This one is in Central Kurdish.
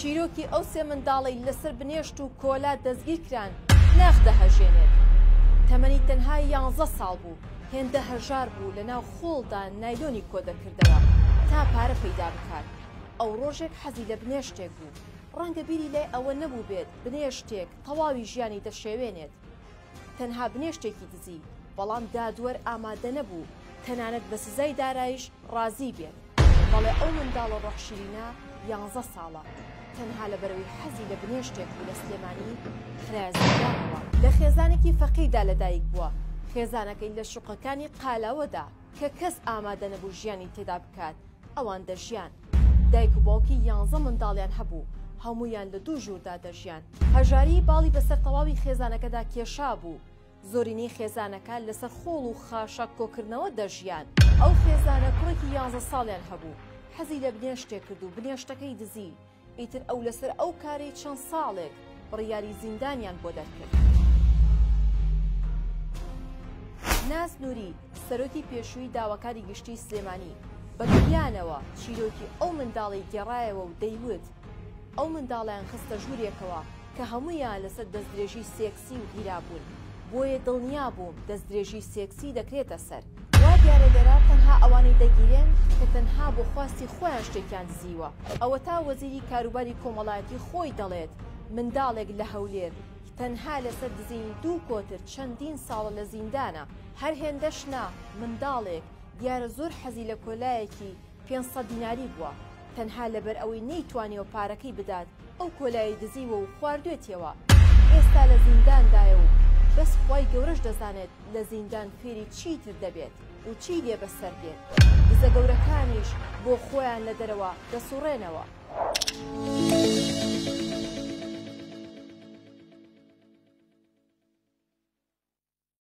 چیرۆکی ئەو سێ منداڵی لەسەر بنێشت و کۆلا دەستگیر کران ناخ دەهەژێنێت. تەمەنی تەنها 11 ساڵ بوو. هێندە هەژار بوو لە ناو خۆڵدا نایلۆنی کۆ دەکردەوە تا پارە پەیدا بکات. ئەو ڕۆژێک حەزی لە بنێشتێک بوو. ڕەنگە بیری لێ ئەوە نەبوو بێت بنێشتێک تەواوی ژیانی دەشێوێنێت. تەنها بنێشتێکی دزی، بەڵام دادوەر ئامادە نەبوو تەنانەت بە سزای دارایش ڕازی بێت. بەڵێ ئەو منداڵە ڕەحشیرینە 11 ساڵە. تەنها لەبەرەوەی حەزی لە بنێشتێک بوو لە سلێمانی خرازیدانەوە. لە خێزانێکی فەقیردا لەدایک بووە. خێزانەکەی لە شوقەکانی قالاوەدا کە کەس ئامادە نەبوو ژیانی تێدا بکات ئەوان دەژیان. دایک و باوکی 11 منداڵیان هەبوو. هەمویان لە دوو ژووردا دەژیان. هەژاری باڵی بەسەر تەواوی خێزانەکەدا کێشا بوو. زۆرینەی خێزانەکە لەسەر خۆڵ و خاشە کۆکردنەوە دەژیان. ئەو خێزانە کوڕێکی 11 ساڵیان هەبوو. حەزی لە بنێشتێک کرد و بنێشتەکەی دزی. ئیتر ئەو لەسەر ئەو کارەی چەند ساڵێک بڕیاری زیندانیان بۆ دەرکرد. ناز نووری سەرۆکی پێشووی داواکاری گشتی سلێمانی بەگریانەوە چیرۆکی ئەو منداڵی گێڕایەوە و دەیوت ئەو منداڵیان خستە ژوورێکەوە کە هەمویان لەسەر دەستدرێژی سێکسی و گیرا بوون. بۆیە دڵنیا بووم دەستدرێژی سێکسی دەکرێتە سەر. وا دیارە لێرە تەنها ئەوانەی دەگیرێن کە تەنها بۆ خواستی خۆیان شتێکیان دزیوە. ئەوە تا وەزیری کاروباری کۆمەڵایەتی خۆی دەڵێت منداڵێک لە هەولێر تەنها لەسەر دزینی 2 کۆتر چەندین ساڵە لە زیندانە. هەر هێندەش نا منداڵێک دیارە زۆر حەزی لە کۆلایەکی 500 دیناری بووە. تەنها لەبەر ئەوەی نەیتوانیەوە پارەکەی بدات ئەو کۆلایی دزیوە و خواردوێتەوە. ئێستا لە زینداندایە و بەس خۆی گەورەش دەزانێت لە زیندان فێری چیتر دەبێت و چی لێ بەسەر بێت. دزە گەورەکانیش بۆ خۆیان لە دەرەوە دەسوڕێنەوە.